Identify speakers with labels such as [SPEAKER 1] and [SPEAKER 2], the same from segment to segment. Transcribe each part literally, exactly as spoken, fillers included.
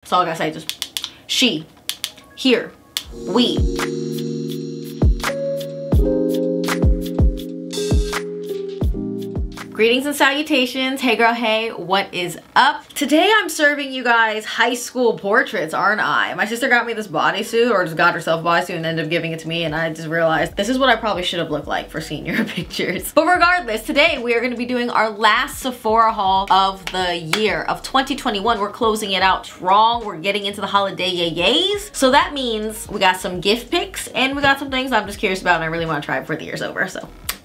[SPEAKER 1] That's all I gotta say, just she, here, we. Greetings and salutations. Hey girl, hey, what is up? Today I'm serving you guys high school portraits, aren't I? My sister got me this bodysuit, or just got herself a bodysuit and ended up giving it to me, and I just realized this is what I probably should have looked like for senior pictures. But regardless, today we are going to be doing our last Sephora haul of the year of twenty twenty-one. We're closing it out strong. We're getting into the holiday yay-yays. So that means we got some gift picks and we got some things I'm just curious about and I really want to try before the year's over. So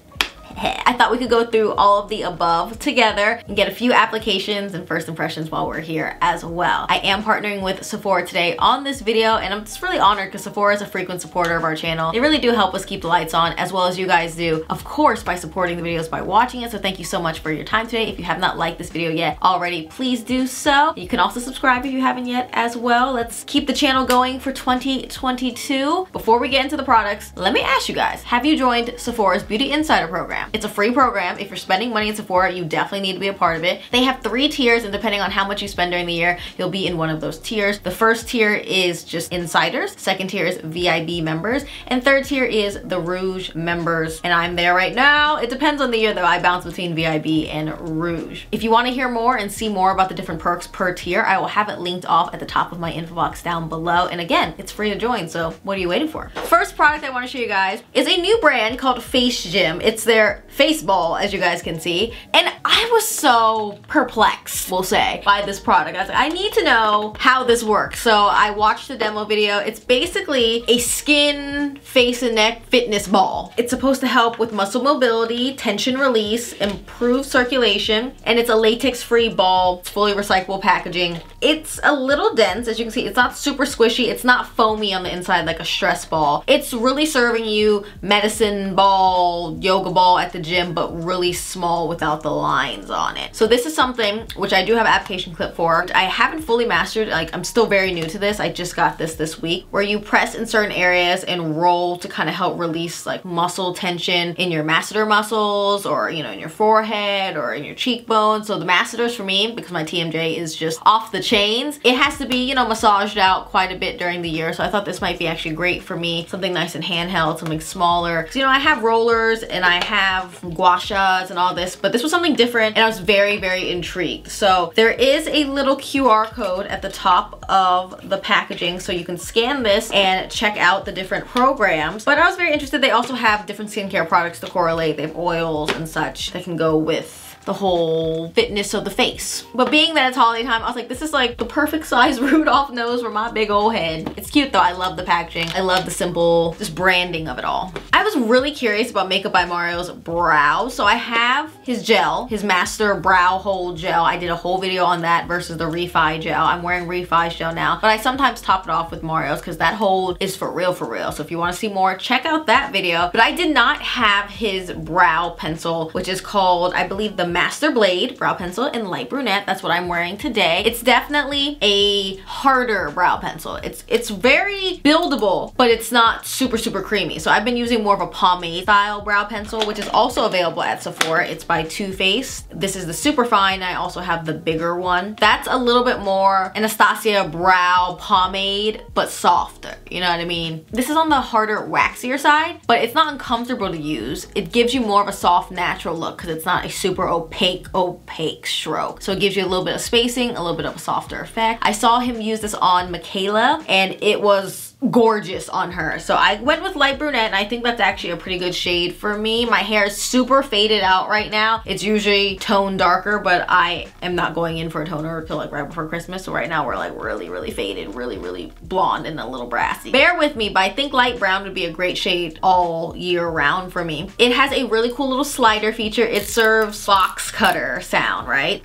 [SPEAKER 1] I thought we could go through all of the above together and get a few applications and first impressions while we're here as well. I am partnering with Sephora today on this video, and I'm just really honored because Sephora is a frequent supporter of our channel. They really do help us keep the lights on, as well as you guys do, of course, by supporting the videos by watching it. So thank you so much for your time today. If you have not liked this video yet already, please do so. You can also subscribe if you haven't yet as well. Let's keep the channel going for twenty twenty-two. Before we get into the products, let me ask you guys, have you joined Sephora's Beauty Insider program? It's a free program. If you're spending money in Sephora, you definitely need to be a part of it. They have three tiers, and depending on how much you spend during the year, you'll be in one of those tiers. The first tier is just insiders, second tier is V I B members, and third tier is the Rouge members, and I'm there right now. It depends on the year though. I bounce between V I B and Rouge. If you want to hear more and see more about the different perks per tier, I will have it linked off at the top of my info box down below, and again, it's free to join, so what are you waiting for? First product I want to show you guys is a new brand called Face Gym. It's their face ball, as you guys can see, and I was so perplexed, we'll say, by this product. I was like, I need to know how this works. So I watched the demo video. It's basically a skin, face, and neck fitness ball. It's supposed to help with muscle mobility, tension release, improve circulation, and it's a latex-free ball. It's fully recyclable packaging. It's a little dense, as you can see. It's not super squishy. It's not foamy on the inside like a stress ball. It's really serving you medicine ball, yoga ball at the gym, but really small without the lines on it. So this is something which I do have an application clip for. I haven't fully mastered, like I'm still very new to this. I just got this this week, where you press in certain areas and roll to kind of help release like muscle tension in your masseter muscles, or you know, in your forehead or in your cheekbones. So the masseters for me, because my T M J is just off the chains, it has to be, you know, massaged out quite a bit during the year. So I thought this might be actually great for me, something nice and handheld, something smaller. Because you know, I have rollers and I have gua shas and all this, but this was something different and I was very, very intrigued. So there is a little Q R code at the top of the packaging, so you can scan this and check out the different programs. But I was very interested. They also have different skincare products to correlate. They have oils and such that can go with the whole fitness of the face. But being that it's holiday time, I was like, this is like the perfect size Rudolph nose for my big old head. It's cute though. I love the packaging. I love the simple just branding of it all. I was really curious about Makeup by Mario's brow. So I have his gel, his Master Brow Hold Gel. I did a whole video on that versus the Refi Gel. I'm wearing Refi's gel now, but I sometimes top it off with Mario's because that hold is for real, for real. So if you want to see more, check out that video. But I did not have his brow pencil, which is called, I believe, the Master Blade brow pencil in light brunette. That's what I'm wearing today. It's definitely a harder brow pencil. It's it's very buildable, but it's not super, super creamy. So I've been using more of a pomade style brow pencil, which is also available at Sephora. It's by Too Faced. This is the super fine. I also have the bigger one. That's a little bit more Anastasia brow pomade, but softer. You know what I mean? This is on the harder, waxier side, but it's not uncomfortable to use. It gives you more of a soft, natural look because it's not a super opaque, opaque stroke. So it gives you a little bit of spacing, a little bit of a softer effect. I saw him use this on Michaela and it was gorgeous on her. So I went with light brunette, and I think that's actually a pretty good shade for me. My hair is super faded out right now. It's usually toned darker, but I am not going in for a toner until like right before Christmas. So right now we're like really, really faded, really, really blonde and a little brassy. Bear with me, but I think light brown would be a great shade all year round for me. It has a really cool little slider feature. It serves box cutter sound, right?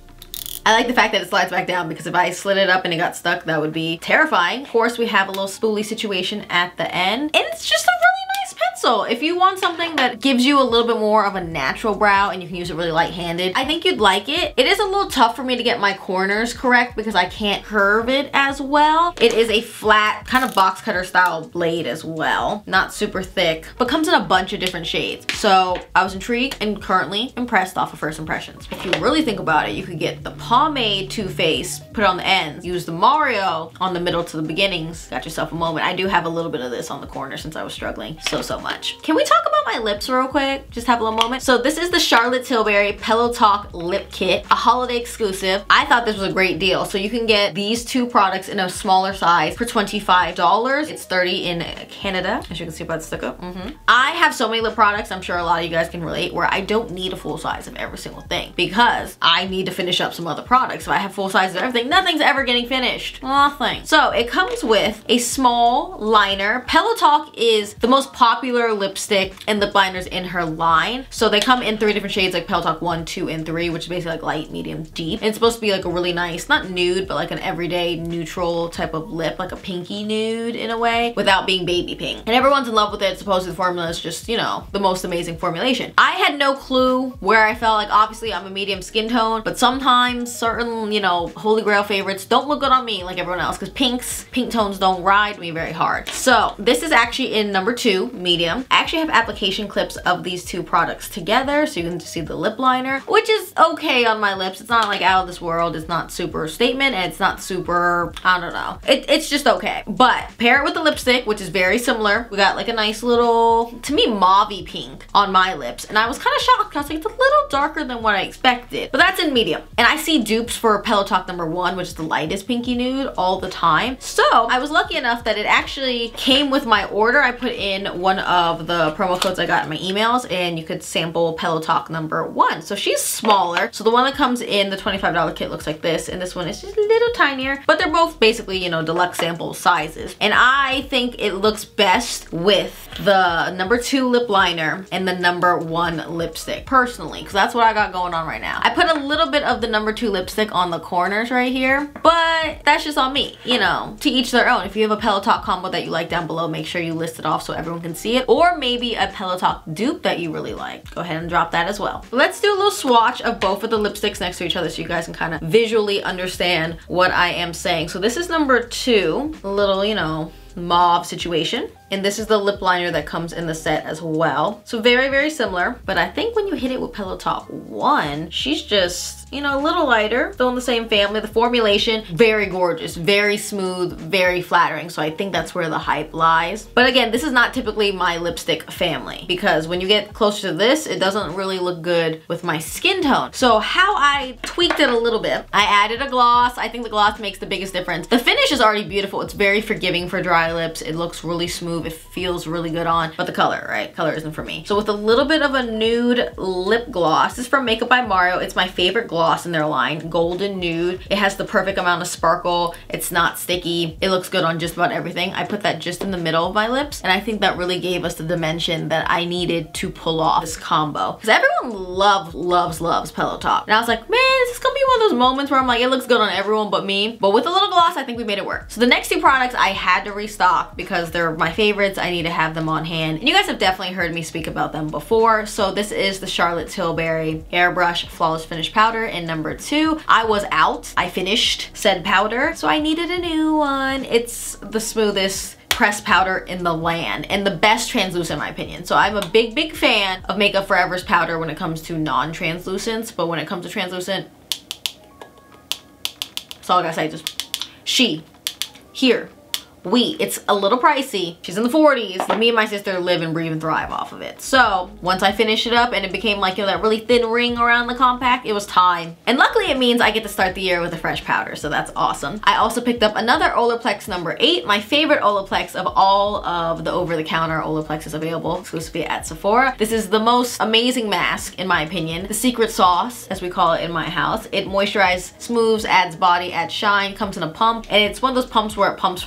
[SPEAKER 1] I like the fact that it slides back down, because if I slid it up and it got stuck, that would be terrifying. Of course, we have a little spoolie situation at the end, and it's just a really nice pencil. Also, if you want something that gives you a little bit more of a natural brow and you can use it really light-handed, I think you'd like it. It is a little tough for me to get my corners correct because I can't curve it as well. It is a flat, kind of box cutter style blade as well. Not super thick, but comes in a bunch of different shades. So I was intrigued and currently impressed off of first impressions. If you really think about it, you could get the pomade Too Faced, put it on the ends, use the Mario on the middle to the beginnings. Got yourself a moment. I do have a little bit of this on the corner since I was struggling so, so much. Can we talk about my lips real quick? Just have a little moment. So this is the Charlotte Tilbury Pillow Talk Lip Kit, a holiday exclusive. I thought this was a great deal. So you can get these two products in a smaller size for twenty-five dollars. It's thirty dollars in Canada, as you can see by the sticker. Mm-hmm. I have so many lip products, I'm sure a lot of you guys can relate, where I don't need a full size of every single thing because I need to finish up some other products. If I have full sizes of everything, nothing's ever getting finished. Nothing. So it comes with a small liner. Pillow Talk is the most popular lipstick and lip liners in her line. So they come in three different shades, like Pillow Talk one, two, and three, which is basically like light, medium, deep. And it's supposed to be like a really nice, not nude, but like an everyday neutral type of lip, like a pinky nude in a way, without being baby pink. And everyone's in love with it. Supposedly the formula is just, you know, the most amazing formulation. I had no clue where I felt. Like, obviously I'm a medium skin tone, but sometimes certain, you know, holy grail favorites don't look good on me like everyone else, because pinks, pink tones don't ride me very hard. So this is actually in number two, medium. I actually have application clips of these two products together so you can see the lip liner, which is okay on my lips. It's not like out of this world. It's not super statement and it's not super, I don't know. It, it's just okay. But pair it with the lipstick, which is very similar. We got like a nice little, to me, mauve-y pink on my lips. And I was kind of shocked. I was like, it's a little darker than what I expected. But that's in medium. And I see dupes for Pillow Talk number one, which is the lightest pinky nude, all the time. So I was lucky enough that it actually came with my order. I put in one of the promo codes I got in my emails and you could sample Pillow Talk number one. So she's smaller. So the one that comes in the twenty-five dollar kit looks like this, and this one is just a little tinier, but they're both basically, you know, deluxe sample sizes. And I think it looks best with the number two lip liner and the number one lipstick, personally, because that's what I got going on right now. I put a little bit of the number two lipstick on the corners right here, but that's just on me, you know, to each their own. If you have a Pillow Talk combo that you like down below, make sure you list it off so everyone can see it, or maybe a Pillow Talk dupe that you really like. Go ahead and drop that as well. Let's do a little swatch of both of the lipsticks next to each other so you guys can kind of visually understand what I am saying. So this is number two, a little, you know, mauve situation. And this is the lip liner that comes in the set as well. So very, very similar. But I think when you hit it with Pillow Talk one, she's just, you know, a little lighter, still in the same family. The formulation, very gorgeous, very smooth, very flattering. So I think that's where the hype lies. But again, this is not typically my lipstick family, because when you get closer to this, it doesn't really look good with my skin tone. So how I tweaked it a little bit, I added a gloss. I think the gloss makes the biggest difference. The finish is already beautiful. It's very forgiving for dry lips. It looks really smooth. It feels really good on, but the color, right? Color isn't for me. So with a little bit of a nude lip gloss, this is from Makeup by Mario. It's my favorite gloss in their line, golden nude. It has the perfect amount of sparkle. It's not sticky. It looks good on just about everything. I put that just in the middle of my lips, and I think that really gave us the dimension that I needed to pull off this combo. Because everyone loves, loves, loves Pillow Talk. And I was like, man, this is gonna be one of those moments where I'm like, it looks good on everyone but me. But with a little gloss, I think we made it work. So the next two products I had to restock because they're my favorites. I need to have them on hand. And you guys have definitely heard me speak about them before. So this is the Charlotte Tilbury Airbrush Flawless Finish Powder in number two. I was out. I finished said powder, so I needed a new one. It's the smoothest pressed powder in the land and the best translucent in my opinion. So I'm a big, big fan of Makeup Forever's powder when it comes to non-translucents, but when it comes to translucent, that's all I gotta say. Just she, here, we. It's a little pricey. She's in the forties. Me and my sister live and breathe and thrive off of it. So once I finished it up and it became like, you know, that really thin ring around the compact, it was time. And luckily it means I get to start the year with a fresh powder, so that's awesome. I also picked up another Olaplex number eight, my favorite Olaplex of all of the over-the-counter Olaplexes available exclusively at Sephora. This is the most amazing mask in my opinion. The secret sauce, as we call it in my house. It moisturizes, smooths, adds body, adds shine, comes in a pump, and it's one of those pumps where it pumps from the bottom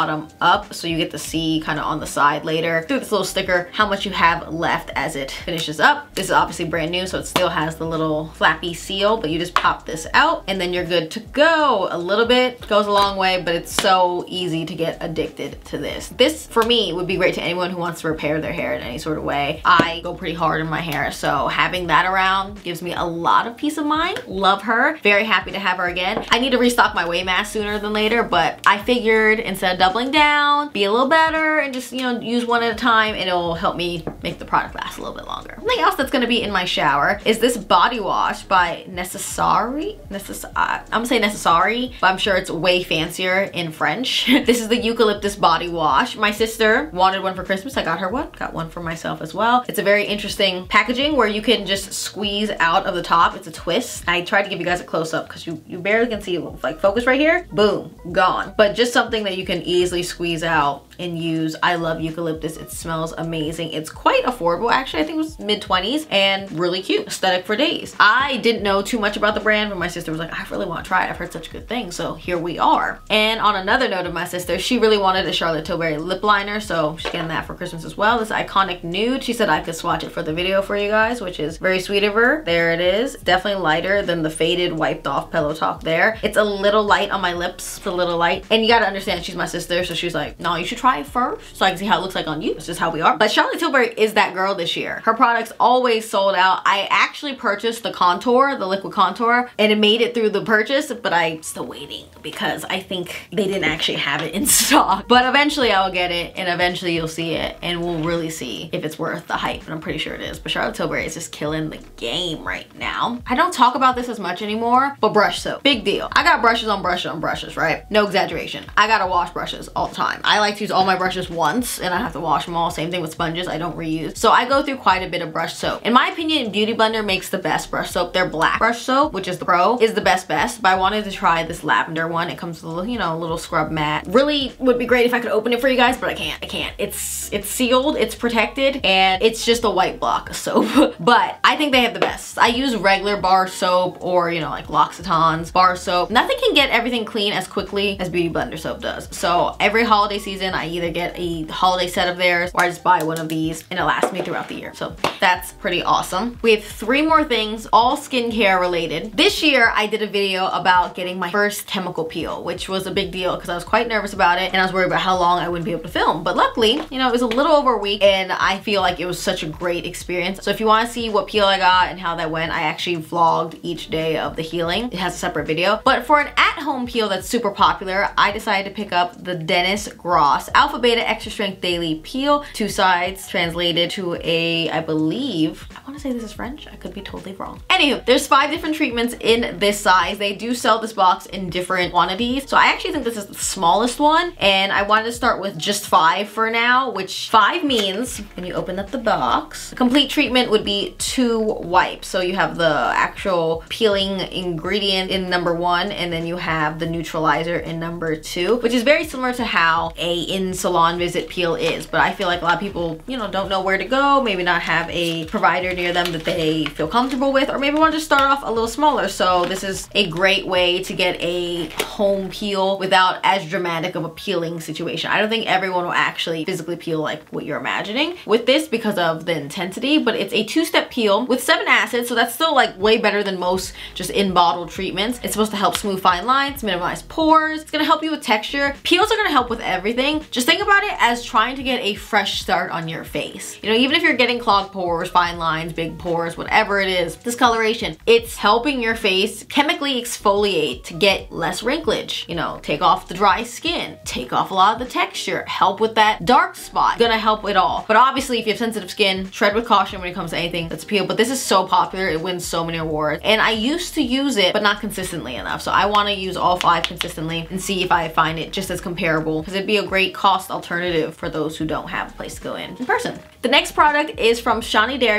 [SPEAKER 1] bottom up, so you get to see kind of on the side later through this little sticker how much you have left as it finishes up. This is obviously brand new, so it still has the little flappy seal, but you just pop this out and then you're good to go. A little bit goes a long way, but it's so easy to get addicted to this. This for me would be great to anyone who wants to repair their hair in any sort of way. I go pretty hard in my hair, so having that around gives me a lot of peace of mind. Love her. Very happy to have her again. I need to restock my Way mask sooner than later, but I figured instead of doubling down, be a little better and just, you know, use one at a time, and it'll help me make the product last a little bit longer. Something else that's gonna be in my shower is this body wash by Necessary. Necess uh, I'm gonna say Necessary, but I'm sure it's way fancier in French. This is the eucalyptus body wash. My sister wanted one for Christmas. I got her one. Got one for myself as well. It's a very interesting packaging where you can just squeeze out of the top. It's a twist. I tried to give you guys a close-up because you, you barely can see it. Like focus right here, boom, gone. But just something that you can easily squeeze out and use. I love eucalyptus. It smells amazing. It's quite affordable actually. I think it was mid twenties and really cute. Aesthetic for days. I didn't know too much about the brand, but my sister was like, I really want to try it. I've heard such good things, so here we are. And on another note of my sister, she really wanted a Charlotte Tilbury lip liner, so she's getting that for Christmas as well. This iconic nude. She said I could swatch it for the video for you guys, which is very sweet of her. There it is. Definitely lighter than the faded wiped off Pillow Talk there. It's a little light on my lips. It's a little light. And you gotta understand, she's my sister, so she's like, no, you should try it first so I can see how it looks like on you. It's just how we are. But Charlotte Tilbury is that girl this year. Her products always sold out. I actually purchased the contour, the liquid contour, and it made it through the purchase, but I'm still waiting because I think they didn't actually have it in stock. But eventually I will get it, and eventually you'll see it, and we'll really see if it's worth the hype, and I'm pretty sure it is. But Charlotte Tilbury is just killing the game right now. I don't talk about this as much anymore, but brush soap, big deal. I got brushes on brushes on brushes, right? No exaggeration. I gotta wash brushes all the time. I like to use all my brushes once, and I have to wash them all. Same thing with sponges, I don't reuse. So I go through quite a bit of brush soap. In my opinion, Beauty Blender makes the best brush soap. Their black brush soap, which is the Pro, is the best best, but I wanted to try this lavender one. It comes with a little, you know, a little scrub mat. Really would be great if I could open it for you guys, but I can't. I can't. It's it's sealed, it's protected, and it's just a white block of soap. But I think they have the best. I use regular bar soap or, you know, like L'Occitane's bar soap. Nothing can get everything clean as quickly as Beauty Blender soap does. So every holiday season, I either get a holiday set of theirs or I just buy one of these, and it lasts me throughout the year. So that's pretty awesome. We have three more things, all skincare related. This year, I did a video about getting my first chemical peel, which was a big deal because I was quite nervous about it and I was worried about how long I wouldn't be able to film. But luckily, you know, it was a little over a week and I feel like it was such a great experience. So if you want to see what peel I got and how that went, I actually vlogged each day of the healing. It has a separate video. But for an at-home peel that's super popular, I decided to pick up the Dennis Gross Alpha Beta Extra Strength Daily Peel. Two sides translated to a, I believe, I want to say this is French. I could be totally wrong. Anywho, there's five different treatments in this size. They do sell this box in different quantities. So I actually think this is the smallest one, and I wanted to start with just five for now, which five means when you open up the box, complete treatment would be two wipes. So you have the actual peeling ingredient in number one, and then you have the neutralizer in number two, which is very similar to how a in-salon visit peel is. But I feel like a lot of people, you know, don't know where to go, maybe not have a provider near them that they feel comfortable with, or maybe want to just start off a little smaller. So this is a great way to get a home peel without as dramatic of a peeling situation. I don't think everyone will actually physically peel like what you're imagining with this because of the intensity, but it's a two-step peel with seven acids, so that's still like way better than most just in-bottle treatments. It's supposed to help smooth fine lines, minimize pores. It's gonna help you with texture. Peels are gonna help with everything. Just think about it as trying to get a fresh start on your face. You know, even if you're getting clogged pores, fine lines, big pores, whatever it is, discoloration, it's helping your face chemically exfoliate to get less wrinklage. You know, take off the dry skin, take off a lot of the texture, help with that dark spot. Gonna help it all. But obviously, if you have sensitive skin, tread with caution when it comes to anything that's peel. But this is so popular, it wins so many awards. And I used to use it, but not consistently enough. So I wanna use all five consistently and see if I find it just as comparable, because it'd be a great cost alternative for those who don't have a place to go in in person. The next product is from Shani Darden, a brand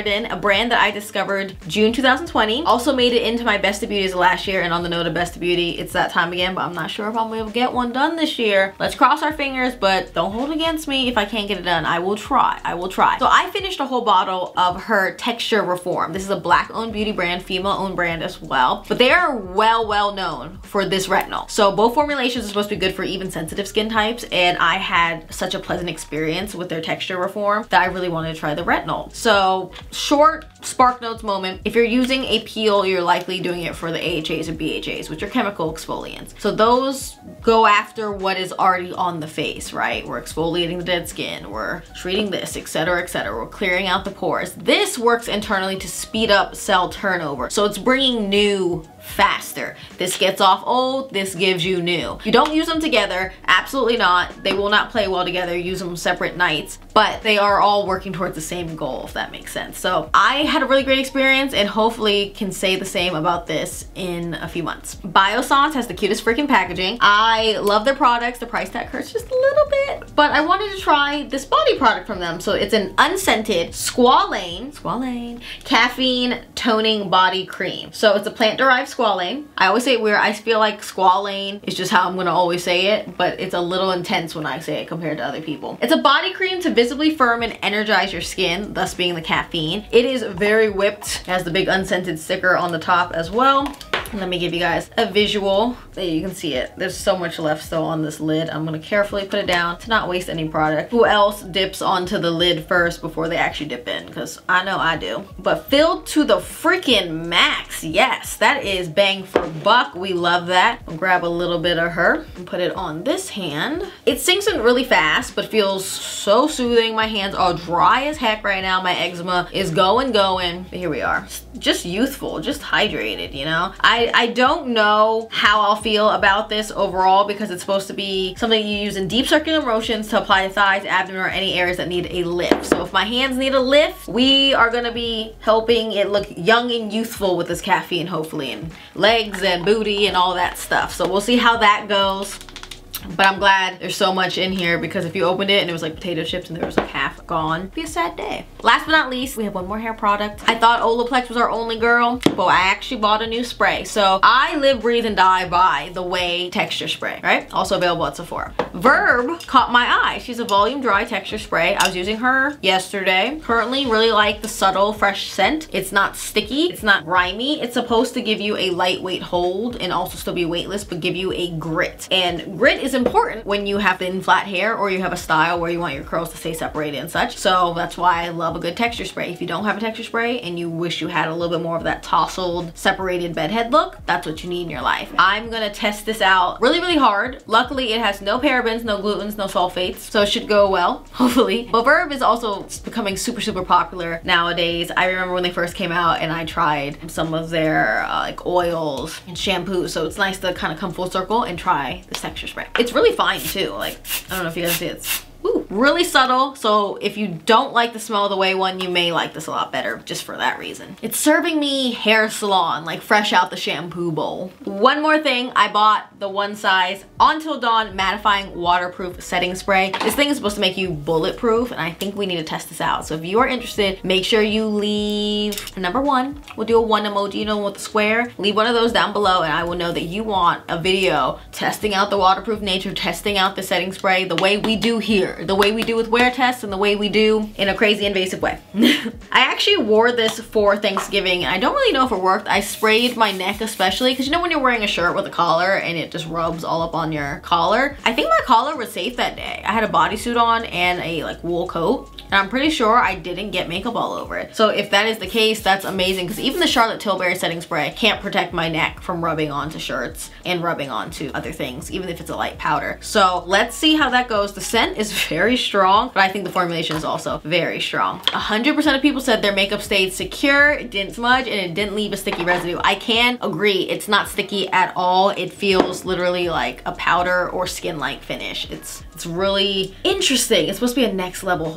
[SPEAKER 1] brand that I discovered June two thousand twenty. Also made it into my Best of Beauties last year, and on the note of Best of Beauty, it's that time again, but I'm not sure if I'm able to get one done this year. Let's cross our fingers, but don't hold against me if I can't get it done. I will try. I will try. So I finished a whole bottle of her Texture Reform. This is a black-owned beauty brand, female-owned brand as well, but they are well, well known for this retinol. So both formulations are supposed to be good for even sensitive skin types, and I had such a pleasant experience with their Texture Reform that I really wanted to try the retinol. So short Spark Notes moment. If you're using a peel, you're likely doing it for the A H As or B H As, which are chemical exfoliants. So those go after what is already on the face, right? We're exfoliating the dead skin, we're treating this, et cetera, et cetera. We're clearing out the pores. This works internally to speed up cell turnover. So it's bringing new faster. This gets off old, this gives you new. You don't use them together, absolutely not. They will not play well together. Use them separate nights, but they are all working towards the same goal, if that makes sense. So I had a really great experience and hopefully can say the same about this in a few months. Biossance has the cutest freaking packaging. I love their products. The price tag hurts just a little bit, but I wanted to try this body product from them. So it's an unscented squalane, squalane, caffeine toning body cream. So it's a plant-derived squalane. I always say it weird. I feel like squalane is just how I'm gonna always say it, but it's a little intense when I say it compared to other people. It's a body cream to visibly firm and energize your skin, thus being the caffeine. It is very whipped. It has the big unscented sticker on the top as well. Let me give you guys a visual. There you can see it. There's so much left still on this lid. I'm gonna carefully put it down to not waste any product. Who else dips onto the lid first before they actually dip in? Because I know I do. But filled to the freaking max. Yes, that is bang for buck. We love that. I'll grab a little bit of her and put it on this hand. It sinks in really fast, but feels so soothing. My hands are dry as heck right now. My eczema is going, going. But here we are. Just youthful, just hydrated, you know? I I, I don't know how I'll feel about this overall because it's supposed to be something you use in deep circular motions to apply to thighs, abdomen, or any areas that need a lift. So if my hands need a lift, we are gonna be helping it look young and youthful with this caffeine, hopefully, and legs and booty and all that stuff. So we'll see how that goes. But I'm glad there's so much in here because if you opened it and it was like potato chips and there was like half gone, it'd be a sad day. Last but not least, we have one more hair product. I thought Olaplex was our only girl, but I actually bought a new spray. So I live, breathe, and die by the Way Texture Spray, right? Also available at Sephora. Verb caught my eye. She's a volume dry texture spray. I was using her yesterday. Currently really like the subtle fresh scent. It's not sticky, it's not grimy. It's supposed to give you a lightweight hold and also still be weightless, but give you a grit. And grit is important when you have thin flat hair or you have a style where you want your curls to stay separated and such. So that's why I love a good texture spray. If you don't have a texture spray and you wish you had a little bit more of that tousled separated bedhead look, that's what you need in your life. I'm gonna test this out really really hard. Luckily it has no parabens, no glutens, no sulfates, so it should go well, hopefully. But Verb is also becoming super super popular nowadays. I remember when they first came out and I tried some of their uh, like oils and shampoos, so it's nice to kind of come full circle and try this texture spray. It's really fine too. Like, I don't know if you guys see it. It's Ooh, really subtle, so if you don't like the smell of the Way one, you may like this a lot better just for that reason. It's serving me hair salon, like fresh out the shampoo bowl. One more thing, I bought the one size Until Dawn mattifying waterproof setting spray. This thing is supposed to make you bulletproof, and I think we need to test this out. So if you are interested, make sure you leave a number one. We'll do a one emoji, you know, with the square. Leave one of those down below, and I will know that you want a video testing out the waterproof nature, testing out the setting spray the way we do here. The way we do with wear tests and the way we do in a crazy invasive way. I actually wore this for Thanksgiving and I don't really know if it worked. I sprayed my neck especially because you know when you're wearing a shirt with a collar and it just rubs all up on your collar. I think my collar was safe that day. I had a bodysuit on and a like wool coat. And I'm pretty sure I didn't get makeup all over it. So if that is the case, that's amazing because even the Charlotte Tilbury setting spray can't protect my neck from rubbing onto shirts and rubbing onto other things, even if it's a light powder. So let's see how that goes. The scent is very strong, but I think the formulation is also very strong. one hundred percent of people said their makeup stayed secure, it didn't smudge, and it didn't leave a sticky residue. I can agree, it's not sticky at all. It feels literally like a powder or skin-like finish. It's, it's really interesting. It's supposed to be a next level hold.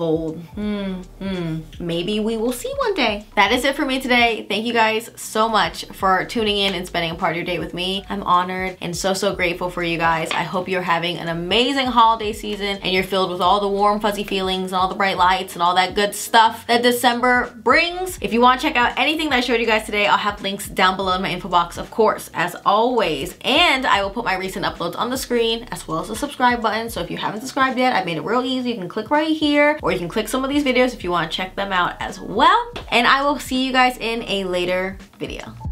[SPEAKER 1] Hmm, hmm. Maybe we will see one day. That is it for me today. Thank you guys so much for tuning in and spending a part of your day with me. I'm honored and so, so grateful for you guys. I hope you're having an amazing holiday season and you're filled with all the warm, fuzzy feelings and all the bright lights and all that good stuff that December brings. If you want to check out anything that I showed you guys today, I'll have links down below in my info box, of course, as always. And I will put my recent uploads on the screen as well as the subscribe button. So if you haven't subscribed yet, I've made it real easy. You can click right here, or you can click some of these videos if you want to check them out as well. And I will see you guys in a later video.